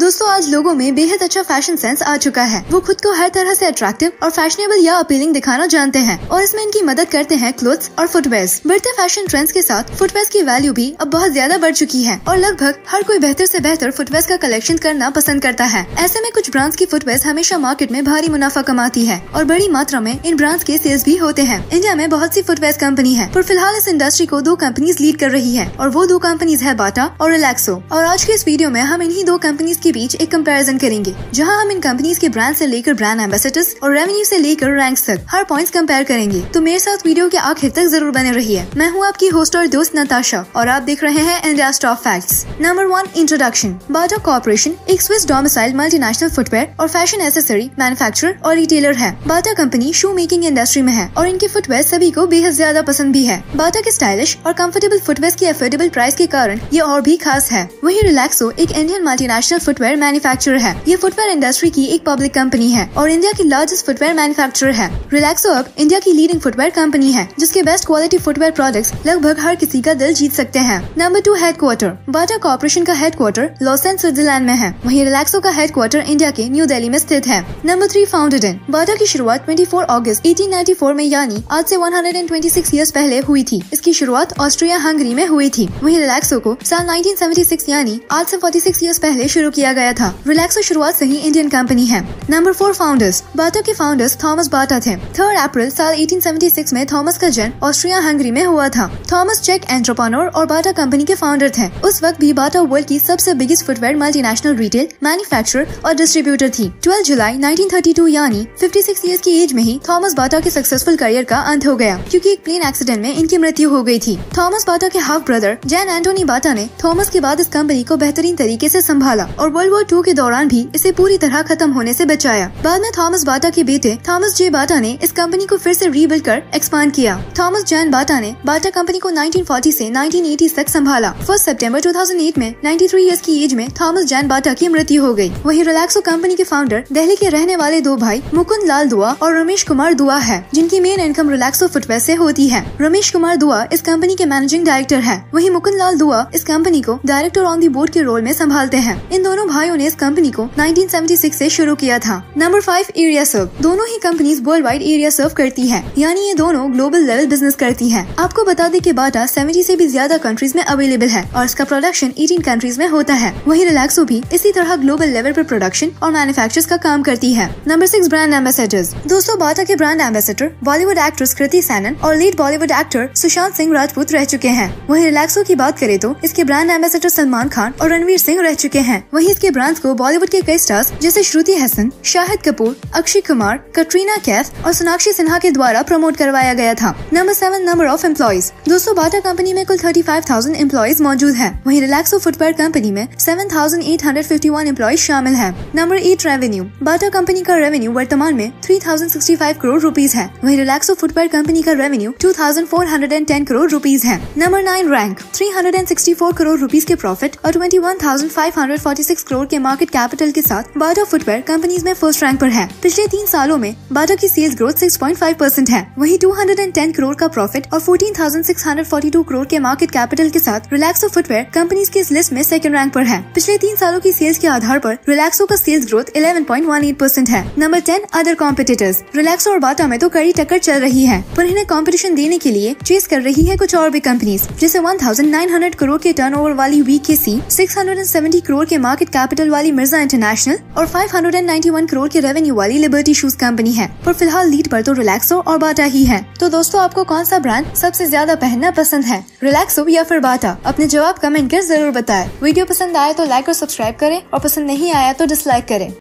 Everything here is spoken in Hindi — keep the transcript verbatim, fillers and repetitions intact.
दोस्तों आज लोगों में बेहद अच्छा फैशन सेंस आ चुका है। वो खुद को हर तरह से अट्रैक्टिव और फैशनेबल या अपीलिंग दिखाना जानते हैं और इसमें इनकी मदद करते हैं क्लोथ्स और फुटवेयर्स। बढ़ते फैशन ट्रेंड्स के साथ फुटवेयर्स की वैल्यू भी अब बहुत ज्यादा बढ़ चुकी है और लगभग हर कोई बेहतर से बेहतर फुटवेयर्स का कलेक्शन करना पसंद करता है। ऐसे में कुछ ब्रांड्स की फुटवेयर्स हमेशा मार्केट में भारी मुनाफा कमाती है और बड़ी मात्रा में इन ब्रांड्स के सेल्स भी होते हैं। इंडिया में बहुत सी फुटवेयर्स कंपनी है, पर फिलहाल इस इंडस्ट्री को दो कंपनीज लीड कर रही है और वो दो कंपनीज है बाटा और रिलैक्सो। और आज के इस वीडियो में हम इन्हीं दो कंपनीज के बीच एक कंपैरिजन करेंगे, जहां हम इन कंपनीज के ब्रांड से लेकर ब्रांड एम्बेसडर्स और रेवेन्यू से लेकर रैंक्स तक हर पॉइंट्स कंपेयर करेंगे। तो मेरे साथ वीडियो के आखिर तक जरूर बने रहिए। मैं हूं आपकी होस्ट और दोस्त नताशा और आप देख रहे हैं India top facts. Number one, introduction. Bata corporation एक स्विस डोमिसाइल मल्टीनेशनल फुटवेयर और फैशन एसेसरी मैन्युफैक्चरर और रिटेलर है। Bata company shoe making industry में है और इनके फुटवेयर सभी को बेहद ज्यादा पसंद भी है। बाटा के स्टाइलिश और कंफर्टेबल फुटवेयर की अफोर्डेबल प्राइस के कारण ये और भी खास है। वहीं रिलैक्सो एक इंडियन मल्टीनेशनल फुटवेयर मैन्युफैक्चरर है। ये फुटवेयर इंडस्ट्री की एक पब्लिक कंपनी है और इंडिया की लार्जेस्ट फुटवेयर मैन्युफैक्चरर है। रिलैक्सो अब इंडिया की लीडिंग फुटवेयर कंपनी है, जिसके बेस्ट क्वालिटी फुटवेयर प्रोडक्ट्स लगभग हर किसी का दिल जीत सकते हैं। Number two, headquarter. Bata corporation का हेडक्वार्टर लॉसेन स्विट्जरलैंड में है। वहीं रिलैक्सो का हेडक्वार्टर इंडिया के न्यू दिल्ली में स्थित है। Number three, founded in. Bata की शुरुआत चौबीस अगस्त अठारह सौ चौरानवे में यानी आज से एक सौ छब्बीस इयर्स पहले हुई थी। इसकी शुरुआत ऑस्ट्रिया हंगरी में हुई थी। वहीं रिलैक्सो को साल उन्नीस सौ छिहत्तर यानी आज से छियालीस इयर्स पहले शुरू किया गया था। रिलैक्सो शुरुआत से ही इंडियन कंपनी है। Number four, founders. बाटा के फाउंडर्स थॉमस बाटा थे। थर्ड अप्रैल साल अठारह सौ छिहत्तर में थॉमस का जन्म ऑस्ट्रिया हंगरी में हुआ था। थॉमस चेक एंटरप्रेन्योर और बाटा कंपनी के फाउंडर थे। उस वक्त भी बाटा वर्ल्ड की सबसे biggest footwear multinational retail manufacturer और डिस्ट्रीब्यूटर थी। बारह जुलाई उन्नीस सौ बत्तीस यानी छप्पन इयर्स की एज में ही थॉमस बाटा के सक्सेसफुल करियर का अंत हो गया, क्योंकि एक प्लेन एक्सीडेंट में इनकी मृत्यु हो गई थी। थॉमस बाटा के half brother Jan Antonin Bata ने थॉमस के बाद इस कंपनी को बेहतरीन तरीके से संभाला और वर्ल्ड वॉर टू के दौरान भी इसे पूरी तरह खत्म होने से बचाया। बाद में थॉमस बाटा के बेटे थॉमस जे बाटा ने इस कंपनी को फिर से रीबिल्ड कर एक्सपांड किया। थॉमस जैन बाटा ने बाटा कंपनी को उन्नीस सौ चालीस से उन्नीस सौ अस्सी तक संभाला। फर्स्ट सितंबर दो हज़ार आठ में तिरानवे इयर्स की एज में थॉमस जैन बाटा की मृत्यु हो गई। वहीं रिलैक्सो कंपनी के फाउंडर दिल्ली के रहने वाले दो भाई मुकुंद लाल दुआ और रमेश कुमार दुआ है, जिनकी मेन इनकम रिलैक्सो फुटवेयर से होती है। रमेश कुमार दुआ इस कंपनी के मैनेजिंग डायरेक्टर है। वहीं मुकुंद लाल दुआ इस कंपनी को डायरेक्टर ऑन दी बोर्ड के रोल में संभालते हैं। इन दोनों भाइयों ने इस कंपनी को उन्नीस सौ छिहत्तर से शुरू किया था। Number five, area serve. दोनों ही companies worldwide area serve करती है, यानी ये दोनों ग्लोबल लेवल बिजनेस करती है। आपको बता दें कि बाटा सत्तर से भी ज्यादा कंट्रीज में अवेलेबल है और इसका प्रोडक्शन अठारह कंट्रीज में होता है। वहीं रिलैक्सो भी इसी तरह ग्लोबल लेवल पर प्रोडक्शन और मैन्युफैक्चर्स का काम करती है। Number six, brand ambassadors. दोस्तों बाटा के brand ambassador Bollywood actress Kriti Sanon और लीड बॉलीवुड एक्टर सुशांत सिंह राजपूत रह चुके हैं। वहीं रिलैक्सो की बात करें तो इसके ब्रांड एम्बेसडर सलमान खान और रणवीर सिंह रह चुके हैं। वहीं इसके ब्रांड्स को बॉलीवुड के कई स्टार्स जैसे श्रुति हसन, शाहिद कपूर, अक्षय कुमार, कटरीना कैफ और सोनाक्षी सिन्हा के द्वारा प्रमोट करवाया गया था। Number seven, number of employees. दोस्तों बाटा कंपनी में कुल पैंतीस हज़ार एम्प्लॉइज मौजूद है। वहीं रिलैक्सो फुटवेयर कंपनी में सात हज़ार आठ सौ इक्यावन एम्प्लॉइज शामिल है। Number eight, revenue. Bata company का रेवेन्यू वर्तमान में तीन हज़ार पैंसठ करोड़ रुपीस है। वहीं रिलैक्सो फुटवेयर कंपनी का रेवेन्यू दो हज़ार चार सौ दस करोड़ रुपीस है। Number nine, rank. तीन सौ चौंसठ करोड़ रुपीस के प्रॉफिट और इक्कीस हज़ार पाँच सौ छियालीस करोड़ के मार्केट कैपिटल के साथ बाटा फुटवेयर कंपनीज में फर्स्ट रैंक पर है। पिछले तीन सालों में बाटा की सेल्स ग्रोथ छह पॉइंट पाँच परसेंट है। वहीं दो सौ दस करोड़ का प्रॉफिट और चौदह हज़ार छह सौ बयालीस करोड़ के मार्केट कैपिटल के साथ रिलैक्सो फुटवेयर कंपनीज की इस लिस्ट में सेकंड रैंक पर है। पिछले तीन सालों की सेल्स के आधार पर रिलैक्सो का सेल्स ग्रोथ ग्यारह पॉइंट एक आठ परसेंट है। Number ten, other competitors. Relaxo और बाटा में तो कड़ी टक्कर चल रही है, पर इन्हें कंपटीशन देने के लिए चेस कर रही है कुछ और भी कंपनीज, जैसे उन्नीस सौ करोड़ के टर्नओवर वाली वीकेसी, छह सौ सत्तर करोड़ के मार्केट कैपिटल वाली मिर्जा इंटरनेशनल और पाँच सौ इक्यानवे करोड़ के रेवेन्यू वाली लिबर्टी शूज कंपनी है। पर फिलहाल लीड पर तो रिलैक्सो और बाटा ही है। तो दोस्तों आपको कौन सा ब्रांड सबसे ज्यादा पहनना पसंद है, रिलैक्सो या फिर बाटा? अपने जवाब कमेंट कर जरूर बताएं। वीडियो पसंद आए तो लाइक और सब्सक्राइब करें और पसंद नहीं आया तो डिसलाइक करें।